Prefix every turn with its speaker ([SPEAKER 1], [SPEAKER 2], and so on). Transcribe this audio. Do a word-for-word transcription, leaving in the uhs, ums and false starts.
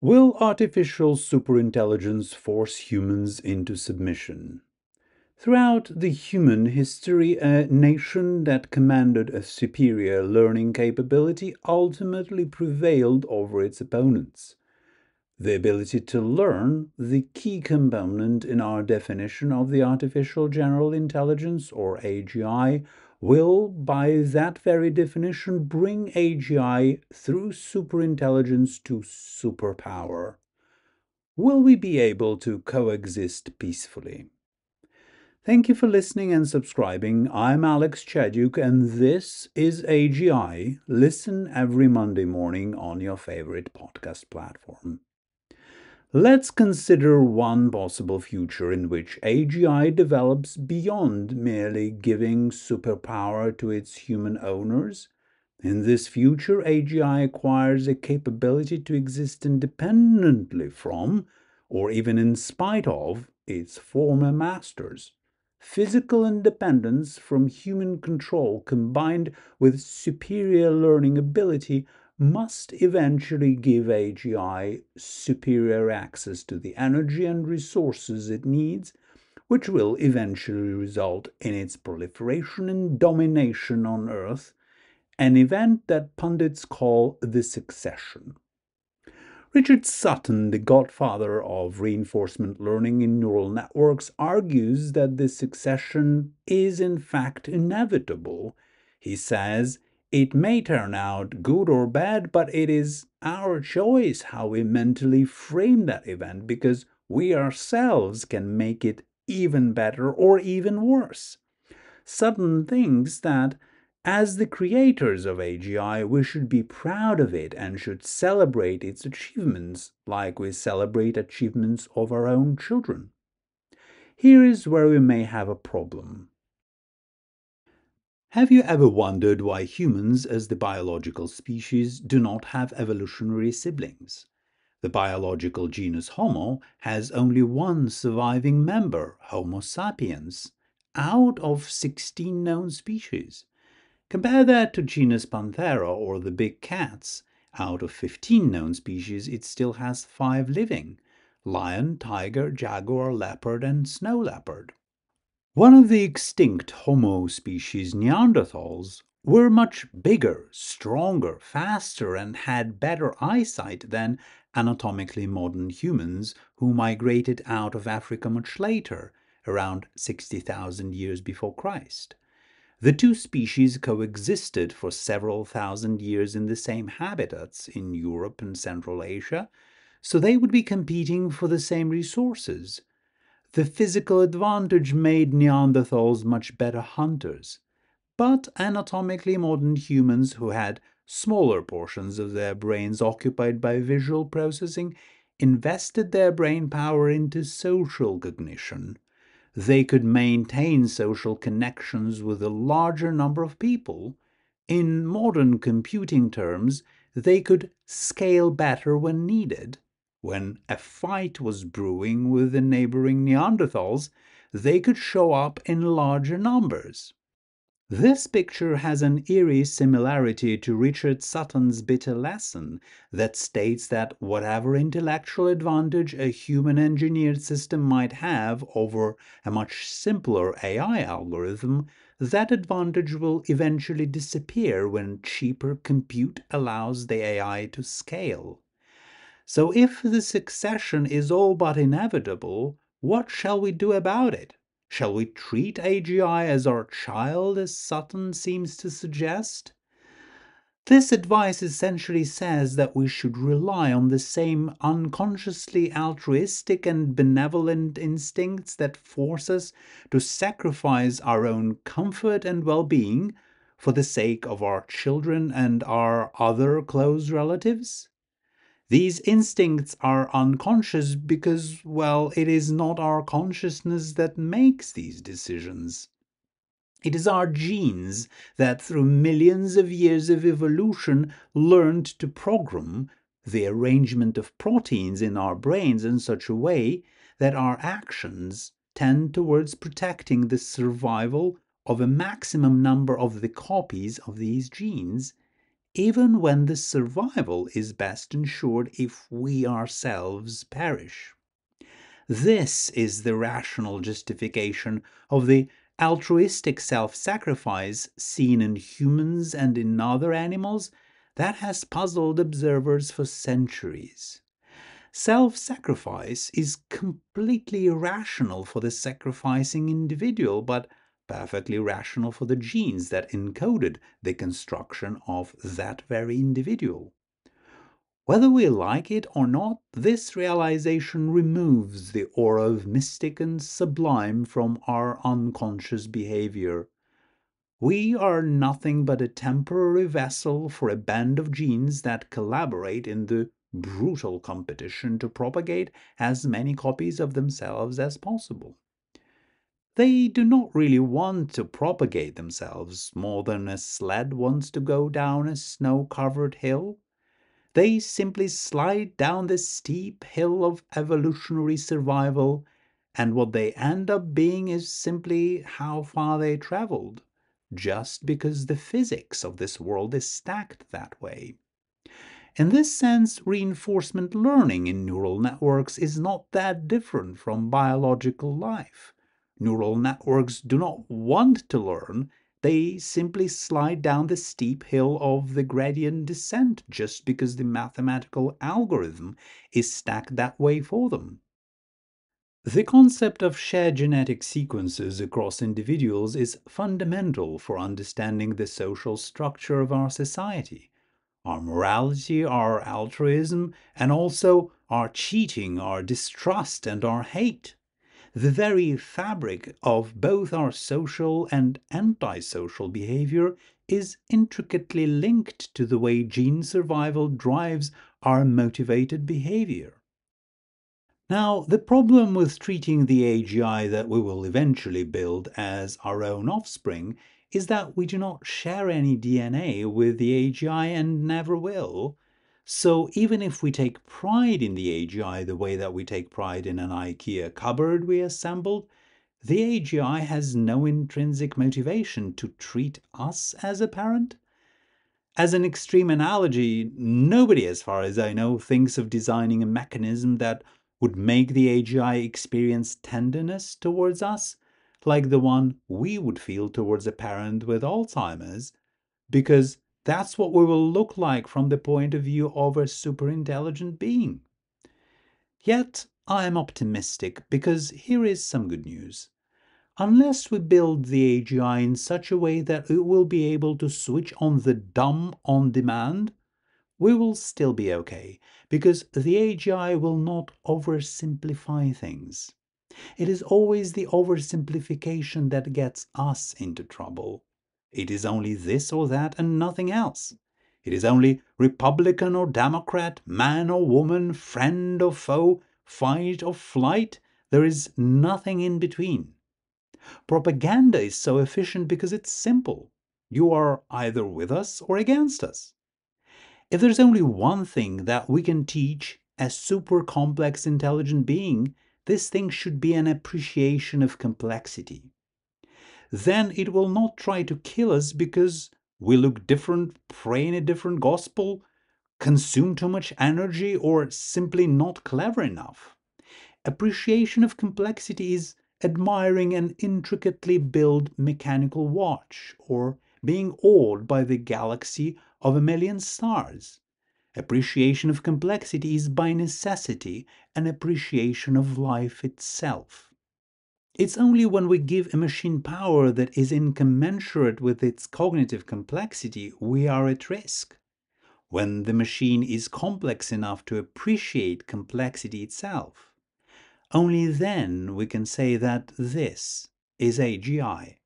[SPEAKER 1] Will artificial superintelligence force humans into submission? Throughout the human history, a nation that commanded a superior learning capability ultimately prevailed over its opponents. The ability to learn, the key component in our definition of the artificial general intelligence, or A G I, will, by that very definition, bring A G I through superintelligence to superpower. Will we be able to coexist peacefully? Thank you for listening and subscribing. I'm Alex Chaduk, and this is A G I. Listen every Monday morning on your favorite podcast platform. Let's consider one possible future in which A G I develops beyond merely giving superpower to its human owners. In this future, A G I acquires a capability to exist independently from, or even in spite of, its former masters. Physical independence from human control combined with superior learning ability must eventually give A G I superior access to the energy and resources it needs, which will eventually result in its proliferation and domination on Earth, an event that pundits call the succession. Richard Sutton, the godfather of reinforcement learning in neural networks, argues that this succession is in fact inevitable. He says, it may turn out good or bad, but it is our choice how we mentally frame that event, because we ourselves can make it even better or even worse. Sutton thinks that as the creators of A G I, we should be proud of it and should celebrate its achievements like we celebrate achievements of our own children. Here is where we may have a problem. Have you ever wondered why humans, as the biological species, do not have evolutionary siblings? The biological genus Homo has only one surviving member, Homo sapiens, out of sixteen known species. Compare that to genus Panthera, or the big cats. Out of fifteen known species, it still has five living: lion, tiger, jaguar, leopard, and snow leopard. One of the extinct Homo species, Neanderthals, were much bigger, stronger, faster, and had better eyesight than anatomically modern humans who migrated out of Africa much later, around sixty thousand years before Christ. The two species coexisted for several thousand years in the same habitats in Europe and Central Asia, so they would be competing for the same resources. The physical advantage made Neanderthals much better hunters, but anatomically modern humans who had smaller portions of their brains occupied by visual processing invested their brain power into social cognition. They could maintain social connections with a larger number of people. In modern computing terms, they could scale better when needed. When a fight was brewing with the neighboring Neanderthals, they could show up in larger numbers. This picture has an eerie similarity to Richard Sutton's bitter lesson that states that whatever intellectual advantage a human-engineered system might have over a much simpler A I algorithm, that advantage will eventually disappear when cheaper compute allows the A I to scale. So if the succession is all but inevitable, what shall we do about it? Shall we treat A G I as our child, as Sutton seems to suggest? This advice essentially says that we should rely on the same unconsciously altruistic and benevolent instincts that force us to sacrifice our own comfort and well-being for the sake of our children and our other close relatives. These instincts are unconscious because, well, it is not our consciousness that makes these decisions. It is our genes that, through millions of years of evolution, learned to program the arrangement of proteins in our brains in such a way that our actions tend towards protecting the survival of a maximum number of the copies of these genes even when the survival is best ensured if we ourselves perish. This is the rational justification of the altruistic self-sacrifice seen in humans and in other animals that has puzzled observers for centuries. Self-sacrifice is completely irrational for the sacrificing individual, but perfectly rational for the genes that encoded the construction of that very individual. Whether we like it or not, this realization removes the aura of mystic and sublime from our unconscious behavior. We are nothing but a temporary vessel for a band of genes that collaborate in the brutal competition to propagate as many copies of themselves as possible. They do not really want to propagate themselves more than a sled wants to go down a snow-covered hill. They simply slide down the steep hill of evolutionary survival, and what they end up being is simply how far they traveled, just because the physics of this world is stacked that way. In this sense, reinforcement learning in neural networks is not that different from biological life. Neural networks do not want to learn, they simply slide down the steep hill of the gradient descent just because the mathematical algorithm is stacked that way for them. The concept of shared genetic sequences across individuals is fundamental for understanding the social structure of our society. Our morality, our altruism, and also our cheating, our distrust, and our hate. The very fabric of both our social and antisocial behavior is intricately linked to the way gene survival drives our motivated behavior. Now, the problem with treating the A G I that we will eventually build as our own offspring is that we do not share any D N A with the A G I and never will. So even if we take pride in the A G I the way that we take pride in an IKEA cupboard we assembled, the A G I has no intrinsic motivation to treat us as a parent. As an extreme analogy, nobody, as far as I know, thinks of designing a mechanism that would make the A G I experience tenderness towards us, like the one we would feel towards a parent with Alzheimer's, because that's what we will look like from the point of view of a superintelligent being. Yet, I am optimistic because here is some good news. Unless we build the A G I in such a way that it will be able to switch on the dumb on demand, we will still be okay, because the A G I will not oversimplify things. It is always the oversimplification that gets us into trouble. It is only this or that and nothing else. It is only Republican or Democrat, man or woman, friend or foe, fight or flight. There is nothing in between. Propaganda is so efficient because it's simple. You are either with us or against us. If there's only one thing that we can teach a super complex intelligent being, this thing should be an appreciation of complexity. Then it will not try to kill us because we look different, pray in a different gospel, consume too much energy, or simply not clever enough. Appreciation of complexity is admiring an intricately built mechanical watch, or being awed by the galaxy of a million stars. Appreciation of complexity is by necessity an appreciation of life itself. It's only when we give a machine power that is incommensurate with its cognitive complexity we are at risk. When the machine is complex enough to appreciate complexity itself. Only then we can say that this is A G I.